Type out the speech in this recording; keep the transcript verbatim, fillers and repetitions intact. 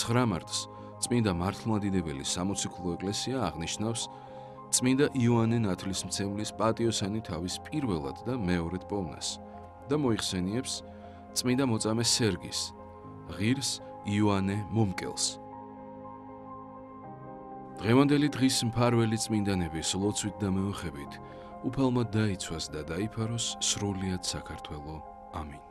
ცხრა მარტს წმინდა მართლმადიდებელი სამოციქულო ეკლესია აღნიშნავს წმინდა იოანე ნათლისმცემლის პატიოსანი თავის პირველად და მეორედ პოვნას და მოიხსენიებს წმინდა მოწამე სერგის, ღირს იოანე მომკელს. დღევანდელი დღის მფარველი წმინდანების ლოცვით და მეოხებით უფალმა დაიცვას და დაიფაროს სრულიად საქართველო. ამინ.